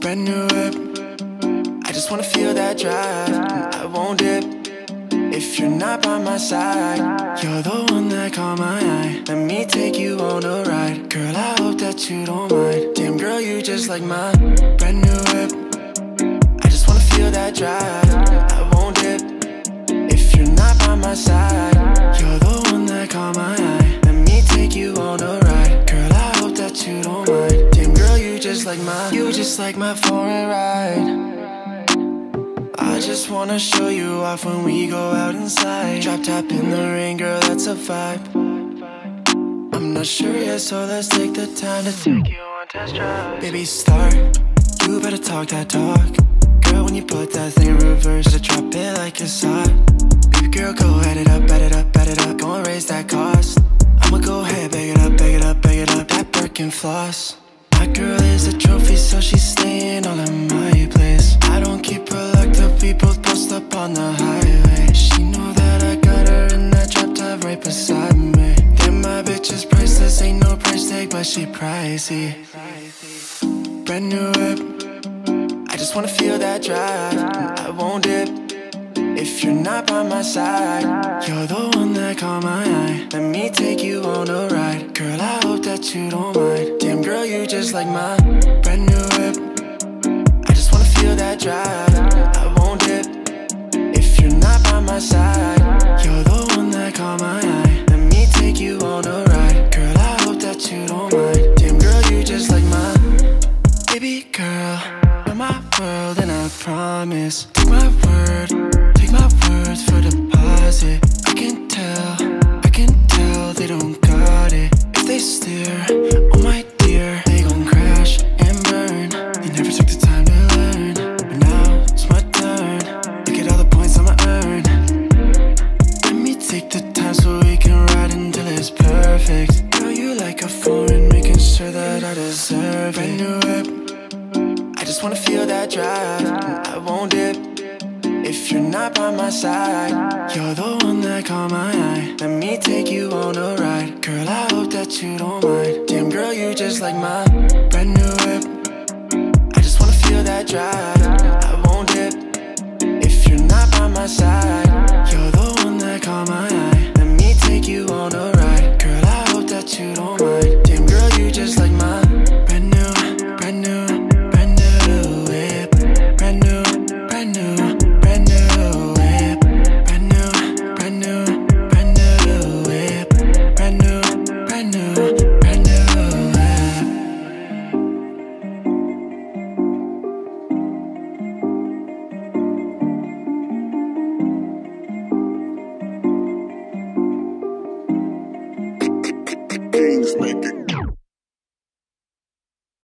brand new whip. I just wanna feel that drive. I won't dip if you're not by my side. You're the one that caught my eye. Let me take you on a ride. Girl, I hope that you don't mind. Damn girl, you just like my brand new whip. I just wanna feel that drive. I won't dip if you're not by my side. You're the one that caught my eye. Let me take you on a ride. Girl, I hope that you don't mind. Damn girl, you just like my foreign ride. I just wanna show you off when we go out inside. Drop top in the rain, girl, that's a vibe. I'm not sure yet, so let's take the time to take you on test drive. Baby, start, you better talk that talk. Girl, when you put that thing in reverse, better drop it like it's hot. Baby girl, go add it up, add it up, add it up. Gonna raise that cost. I'ma go ahead, bag it up, bag it up, bag it up. That Birkin floss. My girl is a trophy, so she's staying all in my place. I don't keep her locked up, we both post up on the highway. She know that I got her in that drop top right beside me. Damn, my bitch is priceless, ain't no price tag, but she pricey. Brand new whip, I just wanna feel that drive. I won't dip if you're not by my side. You're the one that caught my eye. Let me take you on a ride. Girl, I hope that you don't mind. Damn girl, you just like my brand new whip. I just wanna feel that drive. I won't dip if you're not by my side. You're the one that caught my eye. Let me take you on a ride. Girl, I hope that you don't mind. Damn girl, you just like my baby girl. You're my world and I promise. Take my word for deposit. I can tell they don't got it. If they stare, oh my dear, they gon' crash and burn. They never took the time to learn, but now it's my turn. Look at all the points I'ma earn. Let me take the time so we can ride until it's perfect. Girl, you like a foreign, making sure that I deserve it. Brand new whip, I just wanna feel that drive. I won't dip if you're not by my side. You're the one that caught my eye. Let me take you on a ride. Girl, I hope that you don't mind. Damn girl, you just like my brand new whip. I just wanna feel that drive. I won't dip if you're not by my side. You're the one that caught my eye. Let me take you on a ride. Girl, I hope that you don't mind. Damn girl, you just like my brand new whip. Brand new whip. Brand new whip. Brand new whip. Brand new whip. Brand new whip. Things make it